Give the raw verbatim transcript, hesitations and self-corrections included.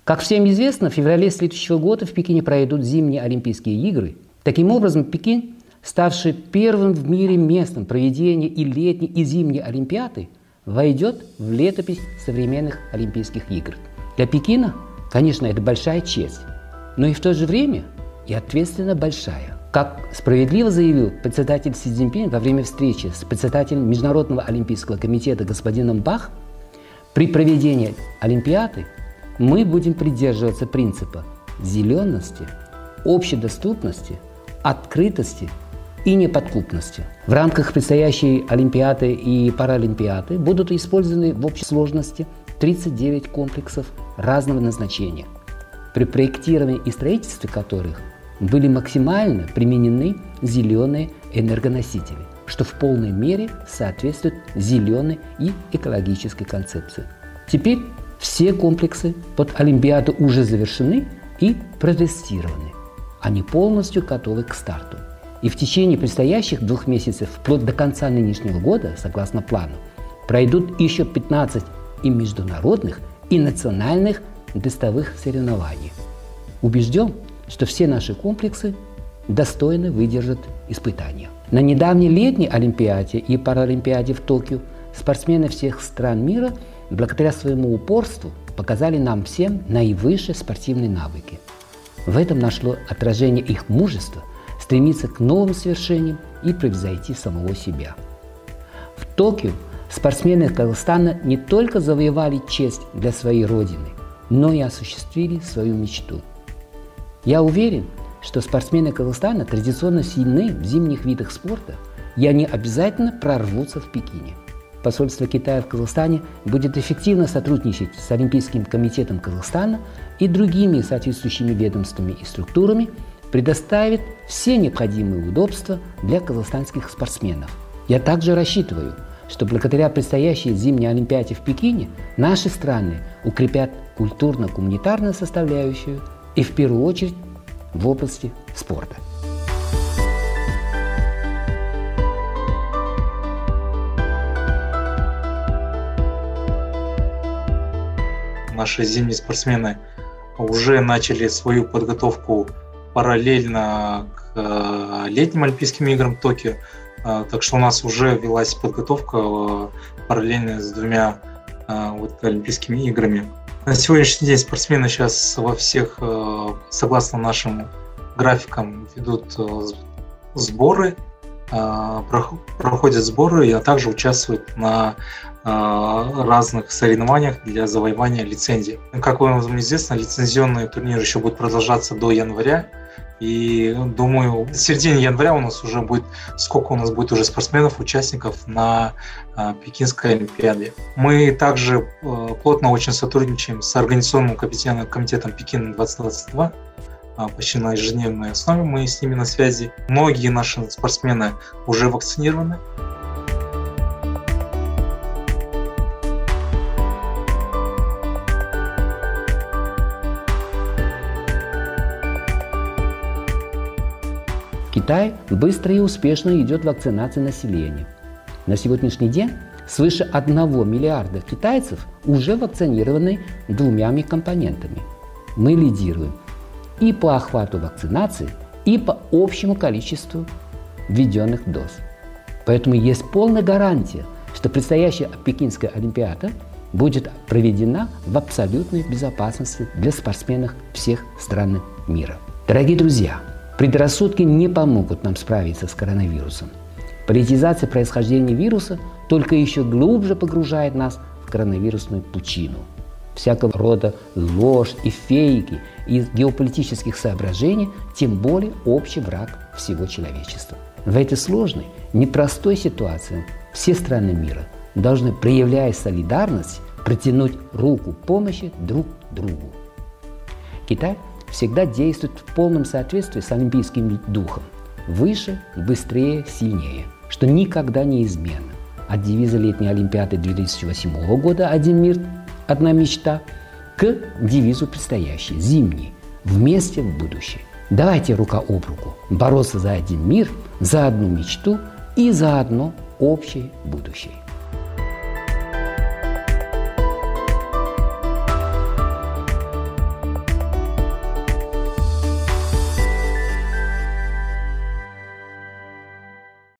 Как всем известно, в феврале следующего года в Пекине пройдут зимние Олимпийские игры. Таким образом, Пекин, ставший первым в мире местом проведения и летней, и зимней Олимпиады, войдет в летопись современных Олимпийских игр. Для Пекина, конечно, это большая честь, но и в то же время и ответственно большая. Как справедливо заявил председатель Си Цзиньпин во время встречи с председателем Международного олимпийского комитета господином Бах, при проведении Олимпиады мы будем придерживаться принципа зеленности, общедоступности, открытости и неподкупности. В рамках предстоящей Олимпиады и Паралимпиады будут использованы в общей сложности тридцать девять комплексов разного назначения, при проектировании и строительстве которых были максимально применены зеленые энергоносители, что в полной мере соответствует зеленой и экологической концепции. Теперь все комплексы под Олимпиаду уже завершены и протестированы. Они полностью готовы к старту. И в течение предстоящих двух месяцев, вплоть до конца нынешнего года, согласно плану, пройдут еще пятнадцать и международных, и национальных тестовых соревнований. Убежден, что все наши комплексы достойно выдержат испытания. На недавней летней Олимпиаде и Паралимпиаде в Токио спортсмены всех стран мира благодаря своему упорству показали нам всем наивысшие спортивные навыки. В этом нашло отражение их мужества стремиться к новым свершениям и превзойти самого себя. В Токио спортсмены Казахстана не только завоевали честь для своей родины, но и осуществили свою мечту. Я уверен, что спортсмены Казахстана традиционно сильны в зимних видах спорта, и они обязательно прорвутся в Пекине. Посольство Китая в Казахстане будет эффективно сотрудничать с Олимпийским комитетом Казахстана и другими соответствующими ведомствами и структурами, предоставит все необходимые удобства для казахстанских спортсменов. Я также рассчитываю, что благодаря предстоящей зимней Олимпиаде в Пекине наши страны укрепят культурно-гуманитарную составляющую и в первую очередь в области спорта. Наши зимние спортсмены уже начали свою подготовку параллельно к летним Олимпийским играм в Токио. Так что у нас уже велась подготовка параллельно с двумя вот, Олимпийскими играми. На сегодняшний день спортсмены сейчас во всех, согласно нашим графикам, ведут сборы, проходят сборы, а также участвуют на разных соревнованиях для завоевания лицензии. Как вам известно, лицензионный турнир еще будет продолжаться до января. И думаю, в середине января у нас уже будет, сколько у нас будет уже спортсменов, участников на а, Пекинской Олимпиаде. Мы также а, плотно очень сотрудничаем с Организационным комитетом, комитетом Пекина двадцать двадцать два. А, почти на ежедневной основе мы с ними на связи. Многие наши спортсмены уже вакцинированы. Китай быстро и успешно идет вакцинация населения. На сегодняшний день свыше одного миллиарда китайцев уже вакцинированы двумя компонентами. Мы лидируем и по охвату вакцинации, и по общему количеству введенных доз. Поэтому есть полная гарантия, что предстоящая Пекинская Олимпиада будет проведена в абсолютной безопасности для спортсменов всех стран мира. Дорогие друзья, предрассудки не помогут нам справиться с коронавирусом. Политизация происхождения вируса только еще глубже погружает нас в коронавирусную пучину. Всякого рода ложь и фейки из геополитических соображений, тем более общий враг всего человечества. В этой сложной, непростой ситуации все страны мира должны, проявляя солидарность, протянуть руку помощи друг другу. Китай всегда действует в полном соответствии с олимпийским духом. Выше, быстрее, сильнее, что никогда не изменно. От девиза летней Олимпиады две тысячи восьмого года «Один мир, одна мечта» к девизу предстоящей, зимней, «Вместе в будущее». Давайте рука об руку бороться за один мир, за одну мечту и за одно общее будущее.